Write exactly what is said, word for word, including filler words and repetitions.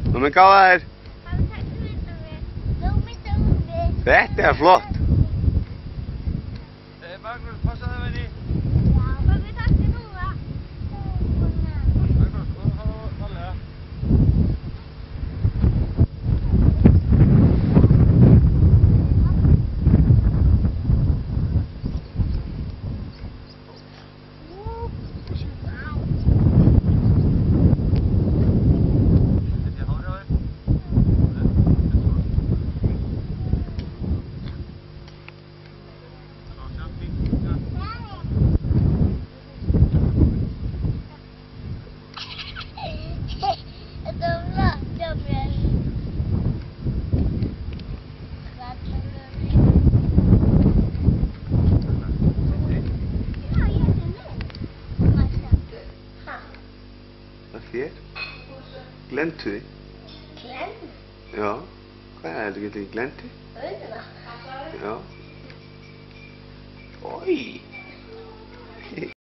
Nú með gáða þér. Nú með gáða. Þetta er flott. Magnús, passaðu henni. Já, pabbi, takk fyrir núna. Magnús, þú hafa varlega. Það þér? Glentu þið? Glenn? Já. Hvað er þetta? Getur þið glentu? Auðvitað. Já. Oj.